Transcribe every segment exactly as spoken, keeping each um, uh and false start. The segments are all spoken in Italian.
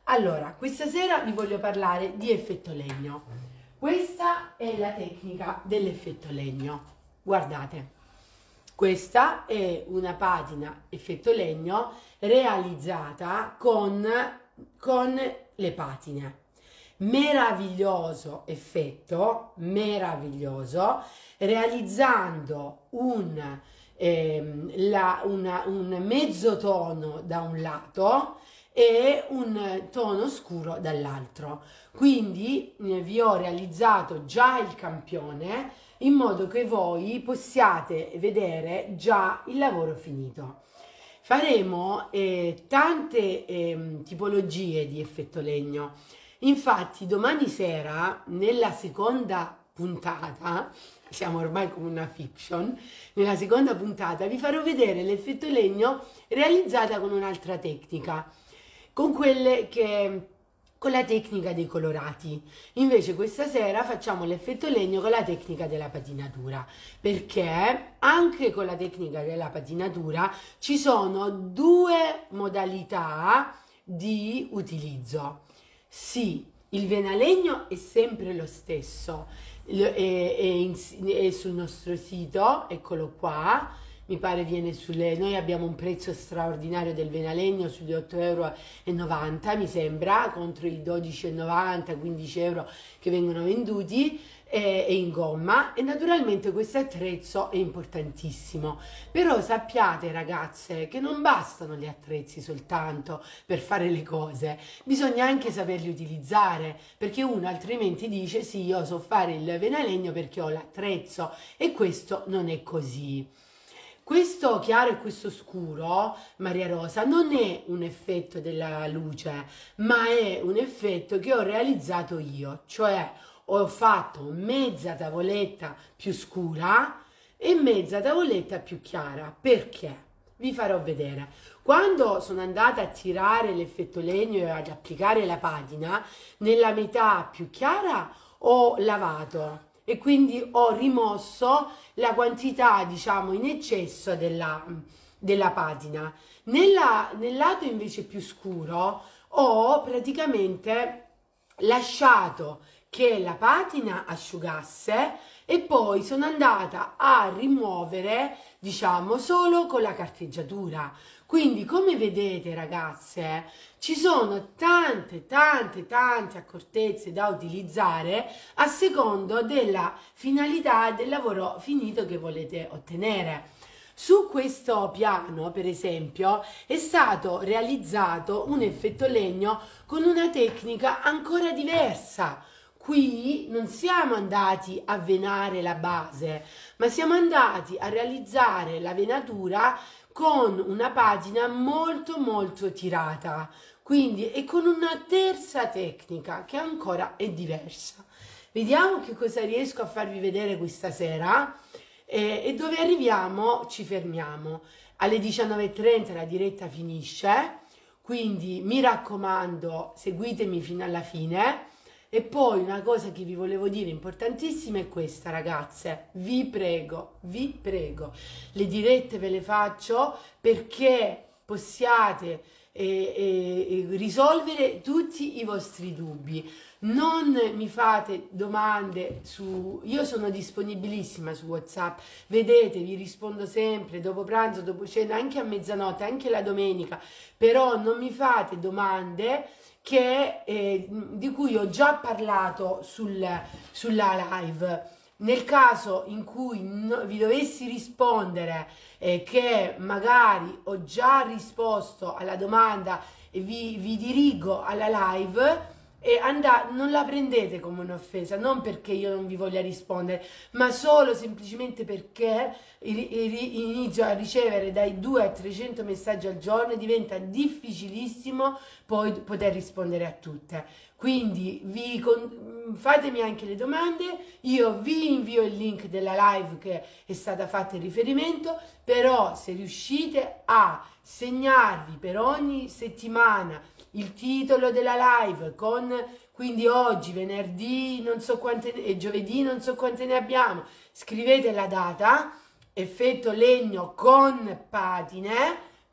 Allora, questa sera vi voglio parlare di effetto legno. Questa è la tecnica dell'effetto legno. Guardate, questa è una patina effetto legno realizzata con, con le patine. Meraviglioso effetto, meraviglioso, realizzando un, ehm, la, una, un mezzo tono da un lato e un tono scuro dall'altro. Quindi eh, vi ho realizzato già il campione in modo che voi possiate vedere già il lavoro finito. Faremo eh, tante eh, tipologie di effetto legno. Infatti domani sera nella seconda puntata, siamo ormai come una fiction, nella seconda puntata vi farò vedere l'effetto legno realizzata con un'altra tecnica, con quelle che con la tecnica dei colorati. Invece questa sera facciamo l'effetto legno con la tecnica della patinatura, perché anche con la tecnica della patinatura ci sono due modalità di utilizzo. Sì, il venalegno è sempre lo stesso, è, è, è sul nostro sito, eccolo qua, mi pare viene sulle, noi abbiamo un prezzo straordinario del venalegno sugli otto euro e novanta mi sembra, contro i dodici e novanta, quindici euro che vengono venduti, e, e in gomma, e naturalmente questo attrezzo è importantissimo. Però sappiate ragazze che non bastano gli attrezzi soltanto per fare le cose, bisogna anche saperli utilizzare, perché uno altrimenti dice sì, io so fare il venalegno perché ho l'attrezzo, e questo non è così. Questo chiaro e questo scuro, Maria Rosa, non è un effetto della luce, ma è un effetto che ho realizzato io, cioè ho fatto mezza tavoletta più scura e mezza tavoletta più chiara. Perché? Vi farò vedere. Quando sono andata a tirare l'effetto legno e ad applicare la patina, nella metà più chiara ho lavato e quindi ho rimosso la quantità, diciamo, in eccesso della, della patina. Nella, nel lato invece più scuro ho praticamente lasciato che la patina asciugasse e poi sono andata a rimuovere, diciamo, solo con la carteggiatura. Quindi, come vedete ragazze, ci sono tante, tante, tante accortezze da utilizzare a secondo della finalità del lavoro finito che volete ottenere. Su questo piano, per esempio, è stato realizzato un effetto legno con una tecnica ancora diversa. Qui non siamo andati a venare la base, ma siamo andati a realizzare la venatura con una patina molto molto tirata, quindi e con una terza tecnica che ancora è diversa. Vediamo che cosa riesco a farvi vedere questa sera e, e dove arriviamo ci fermiamo. Alle diciannove e trenta la diretta finisce, quindi mi raccomando seguitemi fino alla fine. E poi una cosa che vi volevo dire importantissima è questa, ragazze, vi prego, vi prego, le dirette ve le faccio perché possiate eh, eh, risolvere tutti i vostri dubbi. Non mi fate domande su, io sono disponibilissima su WhatsApp, vedete, vi rispondo sempre dopo pranzo, dopo cena, anche a mezzanotte, anche la domenica, però non mi fate domande che, eh, di cui ho già parlato sul, sulla live. Nel caso in cui no, vi dovessi rispondere eh, che magari ho già risposto alla domanda e vi, vi dirigo alla live, e andà, non la prendete come un'offesa, non perché io non vi voglia rispondere, ma solo semplicemente perché inizio a ricevere dai due a trecento messaggi al giorno e diventa difficilissimo poi poter rispondere a tutte. Quindi vi con, fatemi anche le domande, io vi invio il link della live che è stata fatta in riferimento, però se riuscite a segnarvi per ogni settimana il titolo della live con, quindi oggi, venerdì, non so quante, e giovedì non so quante ne abbiamo, scrivete la data, effetto legno con patine,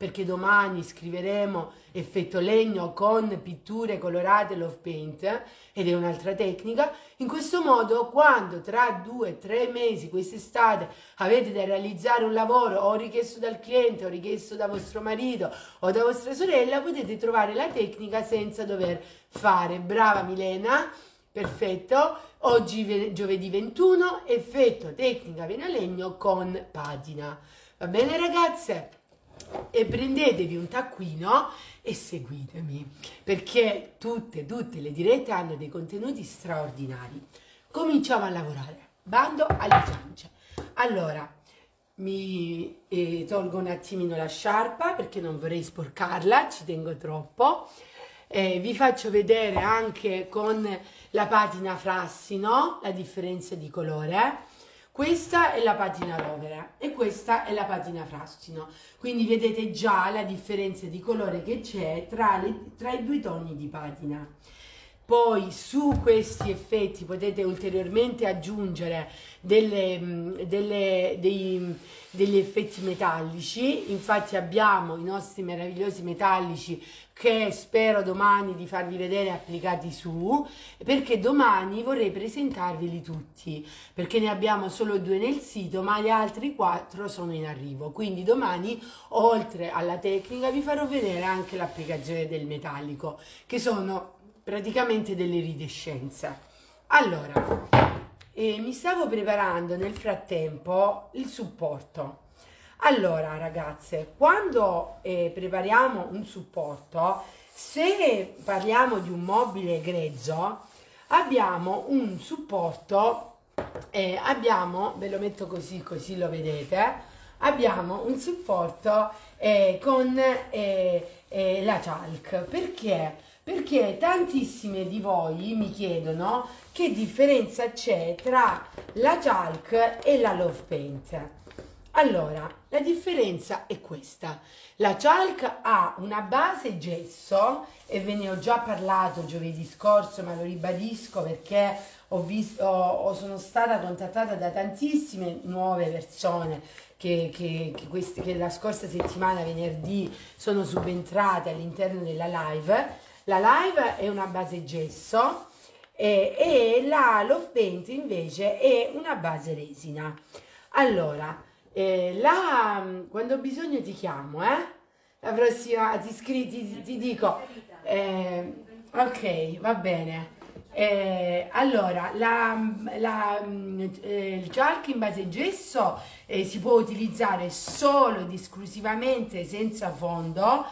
perché domani scriveremo effetto legno con pitture colorate Love Paint ed è un'altra tecnica. In questo modo, quando tra due o tre mesi quest'estate avete da realizzare un lavoro o richiesto dal cliente o richiesto da vostro marito o da vostra sorella, potete trovare la tecnica senza dover fare. Brava Milena, perfetto. Oggi giovedì ventuno, effetto tecnica vinalegno con patina. Va bene ragazze? E prendetevi un taccuino e seguitemi, perché tutte, tutte le dirette hanno dei contenuti straordinari. Cominciamo a lavorare. Bando alle ciance. Allora, mi eh, tolgo un attimino la sciarpa perché non vorrei sporcarla, ci tengo troppo. Eh, vi faccio vedere anche con la patina frassino la differenza di colore. Questa è la patina rovere e questa è la patina frassino, quindi vedete già la differenza di colore che c'è tra, tra i due toni di patina. Poi su questi effetti potete ulteriormente aggiungere delle, delle, dei, degli effetti metallici. Infatti abbiamo i nostri meravigliosi metallici che spero domani di farvi vedere applicati su, perché domani vorrei presentarveli tutti, perché ne abbiamo solo due nel sito ma gli altri quattro sono in arrivo. Quindi domani, oltre alla tecnica, vi farò vedere anche l'applicazione del metallico, che sono praticamente delle iridescenze. Allora, eh, mi stavo preparando nel frattempo il supporto. Allora ragazze, quando eh, prepariamo un supporto, se parliamo di un mobile grezzo, abbiamo un supporto, eh, abbiamo, ve lo metto così, così lo vedete, abbiamo un supporto eh, con eh, eh, la chalk. Perché? Perché tantissime di voi mi chiedono che differenza c'è tra la chalk e la Love Paint. Allora, la differenza è questa. La chalk ha una base gesso, e ve ne ho già parlato giovedì scorso, ma lo ribadisco perché ho visto, ho, sono stata contattata da tantissime nuove persone che, che, che, queste, che la scorsa settimana, venerdì, sono subentrate all'interno della live. La live è una base gesso e, e la Love Paint invece è una base resina. Allora, eh, la, quando ho bisogno ti chiamo, eh? La prossima ti, scri, ti, ti dico, eh, ok, va bene. Eh, allora, la, la, eh, il chalk in base gesso eh, si può utilizzare solo ed esclusivamente senza fondo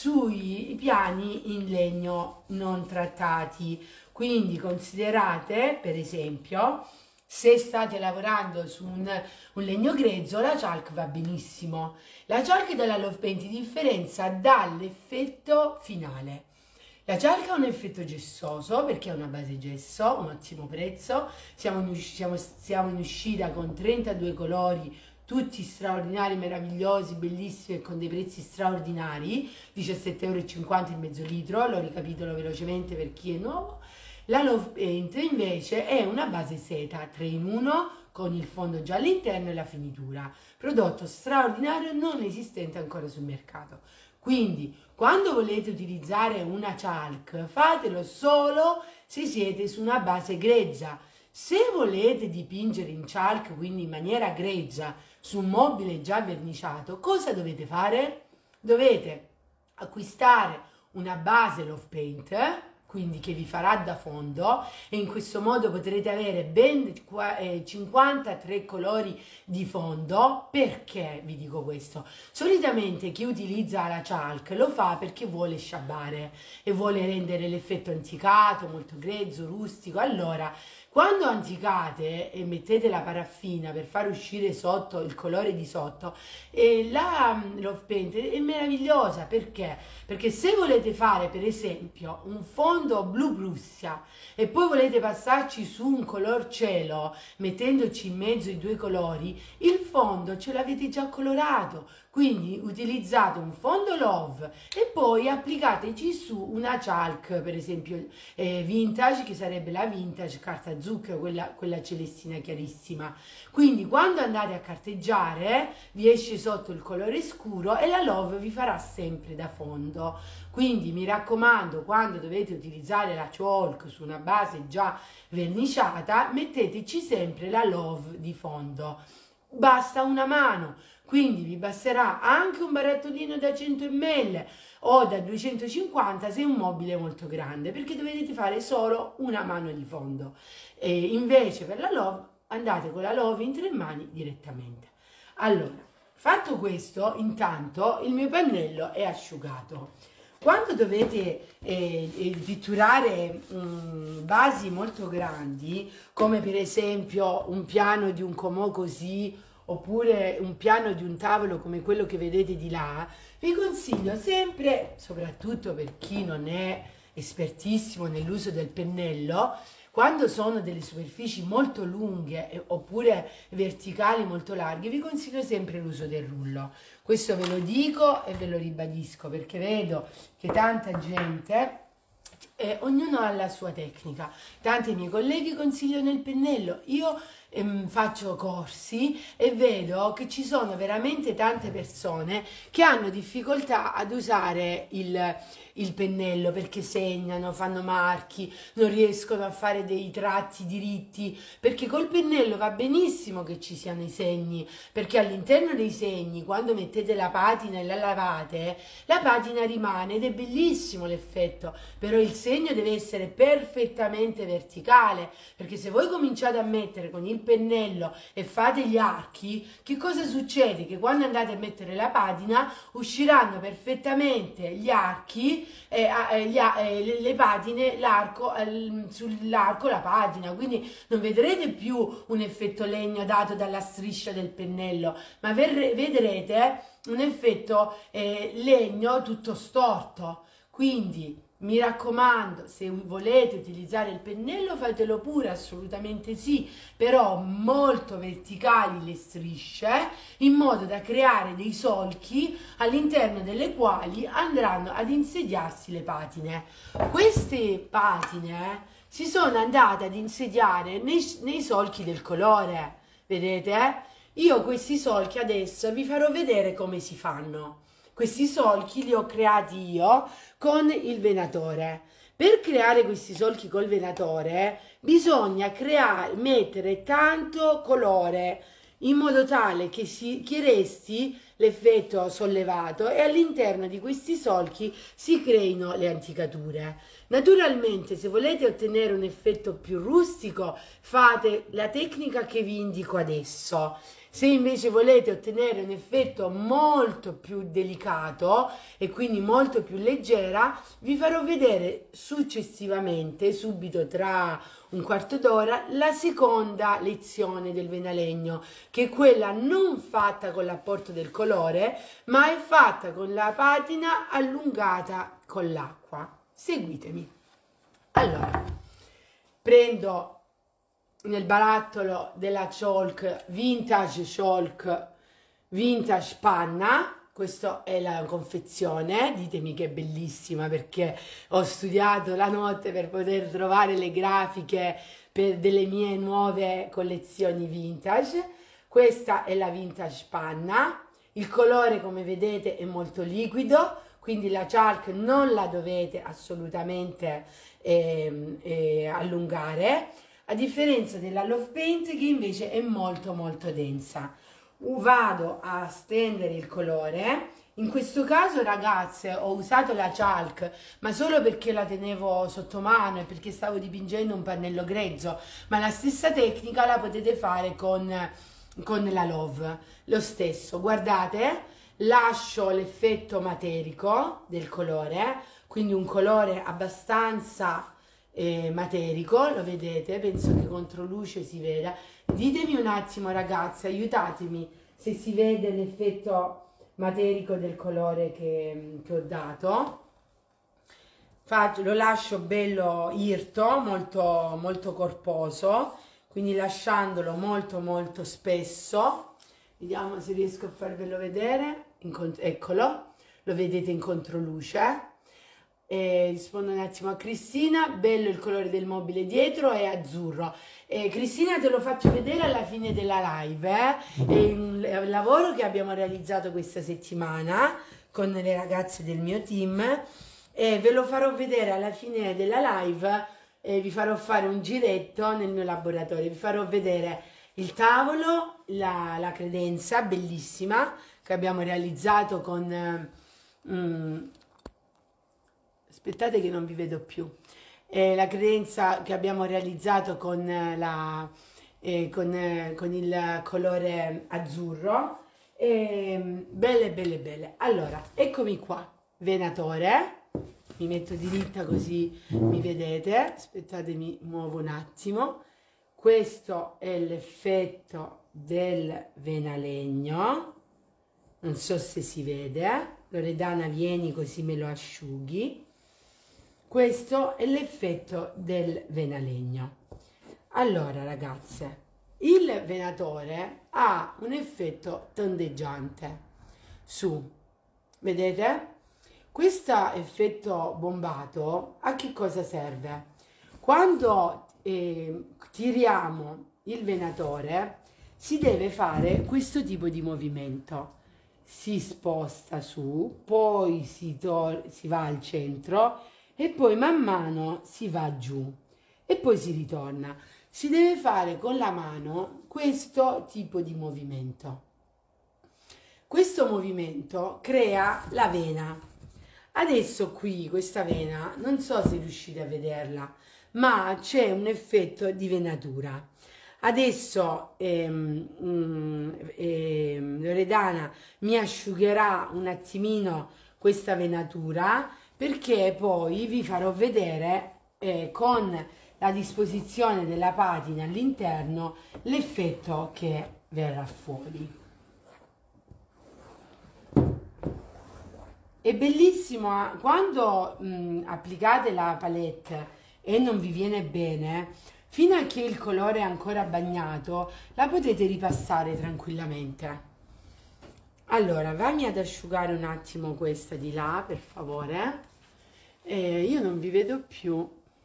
sui piani in legno non trattati. Quindi considerate, per esempio, se state lavorando su un, un legno grezzo, la chalk va benissimo. La chalk dalla Love Paint si differenzia dall'effetto finale. La chalk ha un effetto gessoso perché è una base gesso, un ottimo prezzo. Siamo in, siamo, siamo in uscita con trentadue colori, tutti straordinari, meravigliosi, bellissimi e con dei prezzi straordinari. diciassette e cinquanta euro il mezzo litro, lo ricapitolo velocemente per chi è nuovo. La Love Paint invece è una base seta tre in uno con il fondo già all'interno e la finitura. Prodotto straordinario, non esistente ancora sul mercato. Quindi quando volete utilizzare una chalk, fatelo solo se siete su una base grezza. Se volete dipingere in chalk, quindi in maniera grezza, su un mobile già verniciato, cosa dovete fare? Dovete acquistare una base Love Paint, eh? Quindi che vi farà da fondo, e in questo modo potrete avere ben cinquantatré colori di fondo. Perché vi dico questo? Solitamente chi utilizza la chalk lo fa perché vuole sciabbare e vuole rendere l'effetto anticato, molto grezzo, rustico. Allora, quando anticate e mettete la paraffina per far uscire sotto il colore di sotto, eh, la Love Paint è meravigliosa. Perché? Perché se volete fare per esempio un fondo blu Prussia e poi volete passarci su un color cielo mettendoci in mezzo i due colori, il fondo ce l'avete già colorato. Quindi utilizzate un fondo Love e poi applicateci su una chalk, per esempio eh, vintage, che sarebbe la vintage carta azzurra zucchero, quella, quella celestina chiarissima. Quindi quando andate a carteggiare vi esce sotto il colore scuro e la Love vi farà sempre da fondo. Quindi mi raccomando, quando dovete utilizzare la chalk su una base già verniciata, metteteci sempre la Love di fondo. Basta una mano, quindi vi basterà anche un barattolino da cento millilitri o da duecentocinquanta se è un mobile molto grande, perché dovete fare solo una mano di fondo. E invece per la Love andate con la Love in tre mani direttamente. Allora, fatto questo, intanto il mio pannello è asciugato. Quando dovete eh, eh, pitturare mh, vasi molto grandi, come per esempio un piano di un comò così, oppure un piano di un tavolo come quello che vedete di là, vi consiglio sempre, soprattutto per chi non è espertissimo nell'uso del pennello, quando sono delle superfici molto lunghe eh, oppure verticali molto larghe, vi consiglio sempre l'uso del rullo. Questo ve lo dico e ve lo ribadisco perché vedo che tanta gente, eh, ognuno ha la sua tecnica. Tanti miei colleghi consigliano il pennello, io ehm, faccio corsi e vedo che ci sono veramente tante persone che hanno difficoltà ad usare il, il pennello perché segnano, fanno marchi, non riescono a fare dei tratti diritti, perché col pennello va benissimo che ci siano i segni, perché all'interno dei segni, quando mettete la patina e la lavate, la patina rimane ed è bellissimo l'effetto, però il segno deve essere perfettamente verticale, perché se voi cominciate a mettere con il pennello e fate gli archi, che cosa succede? Che quando andate a mettere la patina usciranno perfettamente gli archi, eh, eh, gli, eh, le, le patine, l'arco, eh, sull'arco la patina, quindi non vedrete più un effetto legno dato dalla striscia del pennello, ma vedrete un effetto eh, legno tutto storto. Quindi mi raccomando, se volete utilizzare il pennello fatelo pure, assolutamente sì, però molto verticali le strisce, in modo da creare dei solchi all'interno delle quali andranno ad insediarsi le patine. Queste patine si sono andate ad insediare nei, nei solchi del colore, vedete? Io questi solchi adesso vi farò vedere come si fanno. Questi solchi li ho creati io con il venatore. Per creare questi solchi col venatore bisogna creare, mettere tanto colore in modo tale che, si, che resti l'effetto sollevato e all'interno di questi solchi si creino le anticature. Naturalmente, se volete ottenere un effetto più rustico, fate la tecnica che vi indico adesso. Se invece volete ottenere un effetto molto più delicato e quindi molto più leggera, vi farò vedere successivamente, subito tra un quarto d'ora, la seconda lezione del venalegno, che è quella non fatta con l'apporto del colore, ma è fatta con la patina allungata con l'acqua. Seguitemi. Allora, prendo nel barattolo della chalk, vintage chalk, vintage panna, questa è la confezione, ditemi che è bellissima perché ho studiato la notte per poter trovare le grafiche per delle mie nuove collezioni vintage. Questa è la vintage panna, il colore come vedete è molto liquido, quindi la chalk non la dovete assolutamente eh, eh, allungare, a differenza della Love Paint che invece è molto molto densa. Vado a stendere il colore. In questo caso ragazze ho usato la chalk ma solo perché la tenevo sotto mano e perché stavo dipingendo un pannello grezzo, ma la stessa tecnica la potete fare con, con la Love, lo stesso. Guardate, lascio l'effetto materico del colore, quindi un colore abbastanza Eh, materico, lo vedete, penso che contro luce si veda. Ditemi un attimo ragazzi, aiutatemi se si vede l'effetto materico del colore che, che ho dato. Faccio, lo lascio bello irto, molto, molto corposo, quindi lasciandolo molto molto spesso. Vediamo se riesco a farvelo vedere. In, eccolo, lo vedete in controluce. Eh, rispondo un attimo a Cristina, bello il colore del mobile dietro, è azzurro. Eh, Cristina, te lo faccio vedere alla fine della live, eh? È un, è un lavoro che abbiamo realizzato questa settimana con le ragazze del mio team e ve lo farò vedere alla fine della live. Eh, vi farò fare un giretto nel mio laboratorio, vi farò vedere il tavolo, la, la credenza bellissima che abbiamo realizzato con... Eh, mm, aspettate che non vi vedo più. Eh, la credenza che abbiamo realizzato con, la, eh, con, eh, con il colore azzurro. Eh, belle, belle, belle. Allora, eccomi qua, venatore. Mi metto diritta così mi vedete. Aspettate, mi muovo un attimo. Questo è l'effetto del venalegno. Non so se si vede. Loredana, vieni così me lo asciughi. Questo è l'effetto del venalegno. Allora, ragazze, il venatore ha un effetto tondeggiante su, vedete? Questo effetto bombato a che cosa serve? Quando eh, tiriamo il venatore si deve fare questo tipo di movimento. Si sposta su, poi si, si va al centro e poi man mano si va giù e poi si ritorna. Si deve fare con la mano questo tipo di movimento. Questo movimento crea la vena. Adesso qui questa vena, non so se riuscite a vederla, ma c'è un effetto di venatura. Adesso ehm, mm, ehm, Loredana mi asciugherà un attimino questa venatura perché poi vi farò vedere eh, con la disposizione della patina all'interno l'effetto che verrà fuori. È bellissimo quando mh, applicate la palette e non vi viene bene, fino a che il colore è ancora bagnato, la potete ripassare tranquillamente. Allora, vammi ad asciugare un attimo questa di là, per favore. Eh, io non vi vedo più.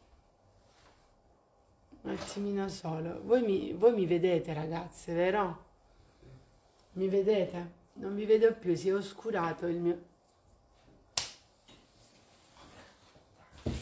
Un attimino solo. Voi mi, voi mi vedete, ragazze, vero? Mi vedete? Non vi vedo più, si è oscurato il mio...